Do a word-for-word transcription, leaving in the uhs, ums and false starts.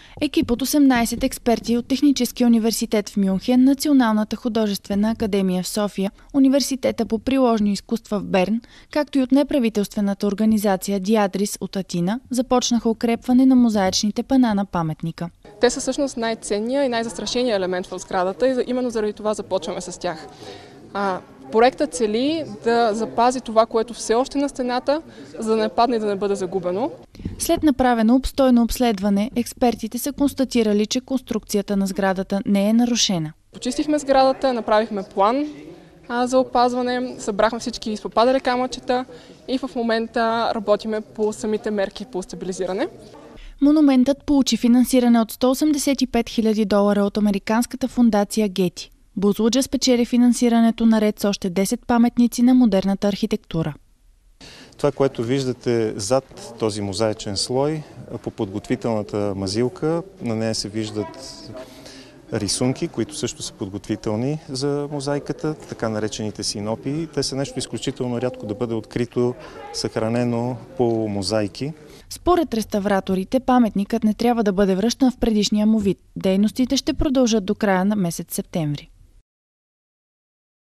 Екип от осемнайсет експерти от Техническия университет в Мюнхен, Националната художествена академия в София, Университета по приложни изкуства в Берн, както и от неправителствената организация Диадрис от Атина, започнаха укрепване на мозаичните пана на паметника. Те са всъщност най-ценният и най-застрашеният елемент в сградата и именно заради това започваме с тях. А, проектът цели да запази това, което все още е на стената, за да не падне и да не бъде загубено. След направено обстойно обследване, експертите са констатирали, че конструкцията на сградата не е нарушена. Почистихме сградата, направихме план а, за опазване, събрахме всички изпопадали камъчета и в момента работиме по самите мерки по стабилизиране. Монументът получи финансиране от сто осемдесет и пет хиляди долара от американската фондация Гети. Бузлуджа спечели финансирането наред с още десет паметници на модерната архитектура. Това, което виждате зад този мозаичен слой, по подготвителната мазилка, на нея се виждат рисунки, които също са подготвителни за мозайката, така наречените синопии. Те са нещо изключително рядко да бъде открито, съхранено по мозайки. Според реставраторите, паметникът не трябва да бъде връщан в предишния му вид. Дейностите ще продължат до края на месец септември.